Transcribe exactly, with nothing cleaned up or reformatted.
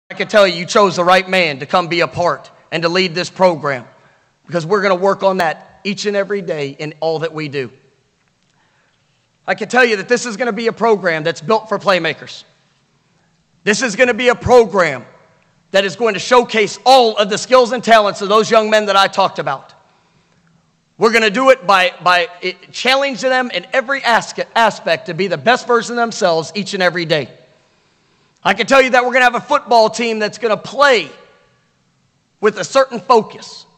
I can tell you, you chose the right man to come be a part and to lead this program, because we're going to work on that each and every day in all that we do. I can tell you that this is going to be a program that's built for playmakers. This is going to be a program that is going to showcase all of the skills and talents of those young men that I talked about. We're going to do it by, by challenging them in every aspect to be the best version of themselves each and every day. I can tell you that we're going to have a football team that's going to play with a certain focus.